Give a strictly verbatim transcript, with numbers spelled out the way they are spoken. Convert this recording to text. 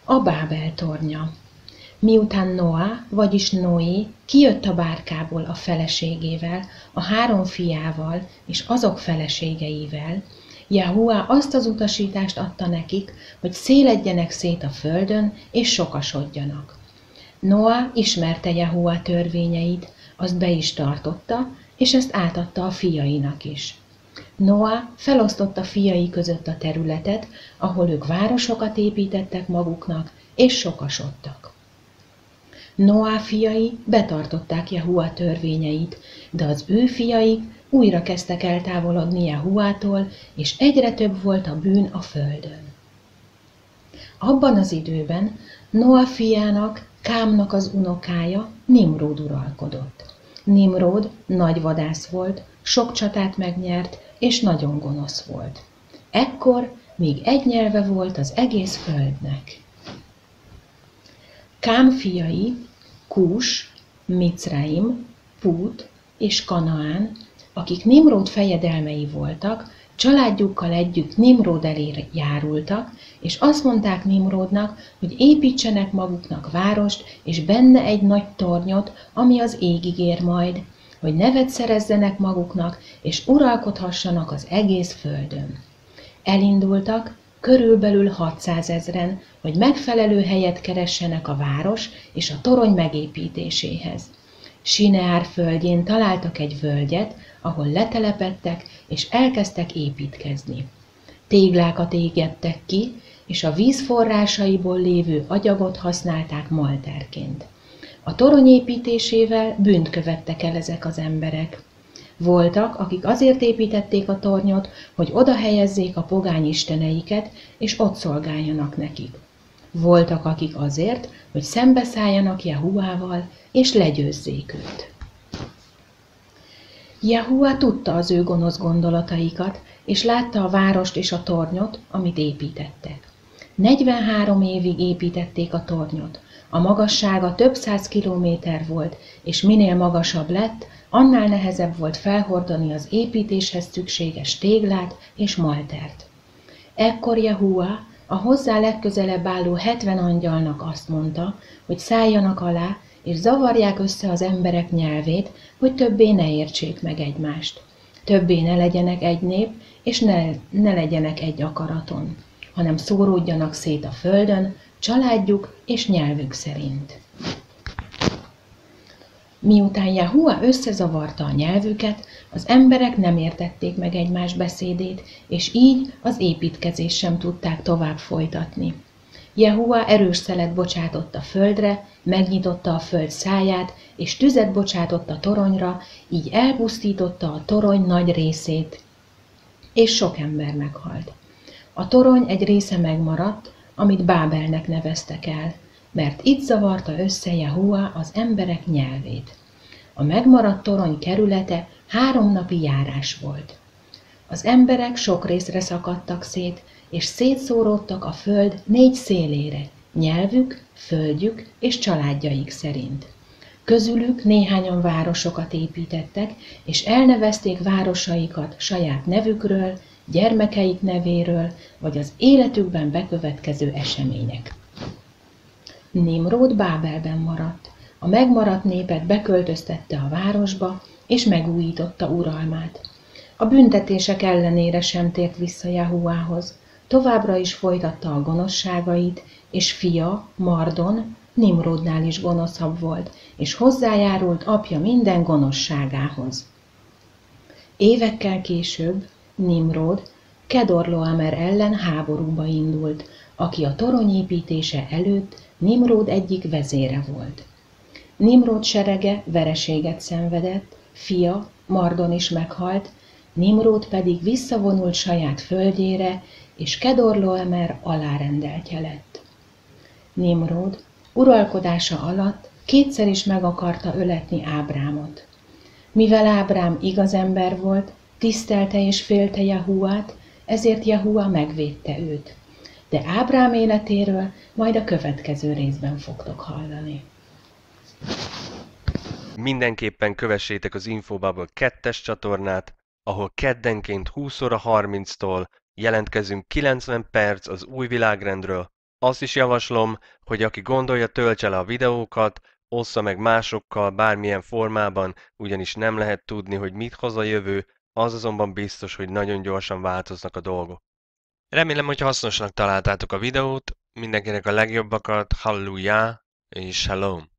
A Bábel tornya. Miután Noa, vagyis Noé kijött a bárkából a feleségével, a három fiával és azok feleségeivel, Jahua azt az utasítást adta nekik, hogy széledjenek szét a földön és sokasodjanak. Noa ismerte Jahua törvényeit, azt be is tartotta, és ezt átadta a fiainak is. Noa felosztotta fiai között a területet, ahol ők városokat építettek maguknak, és sokasodtak. Noá fiai betartották Jahua törvényeit, de az ő fiaik újra kezdtek eltávolodni Jahuától, és egyre több volt a bűn a földön. Abban az időben Noa fiának, Kámnak az unokája, Nimród uralkodott. Nimród nagy vadász volt, sok csatát megnyert, és nagyon gonosz volt. Ekkor még egy nyelve volt az egész földnek. Kám fiai, Kús, Micraim, Pút és Kanaán, akik Nimród fejedelmei voltak, családjukkal együtt Nimród elé járultak, és azt mondták Nimródnak, hogy építsenek maguknak várost, és benne egy nagy tornyot, ami az égig ér majd, hogy nevet szerezzenek maguknak, és uralkodhassanak az egész földön. Elindultak, körülbelül hatszázezren, hogy megfelelő helyet keressenek a város és a torony megépítéséhez. Sineár földjén találtak egy völgyet, ahol letelepedtek és elkezdtek építkezni. Téglákat égettek ki, és a víz forrásaiból lévő agyagot használták malterként. A torony építésével bűnt követtek el ezek az emberek. Voltak, akik azért építették a tornyot, hogy oda helyezzék a pogány isteneiket, és ott szolgáljanak nekik. Voltak, akik azért, hogy szembeszálljanak Jahuával, és legyőzzék őt. Jahua tudta az ő gonosz gondolataikat, és látta a várost és a tornyot, amit építettek. negyvenhárom évig építették a tornyot. A magassága több száz kilométer volt, és minél magasabb lett, annál nehezebb volt felhordani az építéshez szükséges téglát és maltert. Ekkor Jahua a hozzá legközelebb álló hetven angyalnak azt mondta, hogy szálljanak alá, és zavarják össze az emberek nyelvét, hogy többé ne értsék meg egymást. Többé ne legyenek egy nép, és ne, ne legyenek egy akaraton, hanem szóródjanak szét a földön, családjuk és nyelvük szerint. Miután Jahua összezavarta a nyelvüket, az emberek nem értették meg egymás beszédét, és így az építkezést sem tudták tovább folytatni. Jahua erős szelet bocsátott a földre, megnyitotta a föld száját, és tüzet bocsátott a toronyra, így elpusztította a torony nagy részét, és sok ember meghalt. A torony egy része megmaradt, amit Bábelnek neveztek el, mert itt zavarta össze Jahua az emberek nyelvét. A megmaradt torony kerülete három napi járás volt. Az emberek sok részre szakadtak szét, és szétszóródtak a föld négy szélére, nyelvük, földjük és családjaik szerint. Közülük néhányan városokat építettek, és elnevezték városaikat saját nevükről, gyermekeik nevéről, vagy az életükben bekövetkező események. Nimród Bábelben maradt. A megmaradt népet beköltöztette a városba, és megújította uralmát. A büntetések ellenére sem tért vissza Jahuához. Továbbra is folytatta a gonoszságait, és fia, Mardon, Nimródnál is gonoszabb volt, és hozzájárult apja minden gonoszságához. Évekkel később Nimród Kedorloamer ellen háborúba indult, aki a torony építése előtt Nimród egyik vezére volt. Nimród serege vereséget szenvedett, fia, Mardon is meghalt, Nimród pedig visszavonult saját földjére, és Kedorloamer alárendeltje lett. Nimród uralkodása alatt kétszer is meg akarta öletni Ábrámot. Mivel Ábrám igaz ember volt, tisztelte és félte Jahuát, ezért Jahua megvédte őt. De Ábrám életéről majd a következő részben fogtok hallani. Mindenképpen kövessétek az Infobubble kettes csatornát, ahol keddenként húsz óra harminctól jelentkezünk kilencven perc az új világrendről, Azt is javaslom, hogy aki gondolja, töltse le a videókat, ossza meg másokkal bármilyen formában, ugyanis nem lehet tudni, hogy mit hoz a jövő, az azonban biztos, hogy nagyon gyorsan változnak a dolgok. Remélem, hogy hasznosnak találtátok a videót, mindenkinek a legjobbakat, hallelujah és shalom!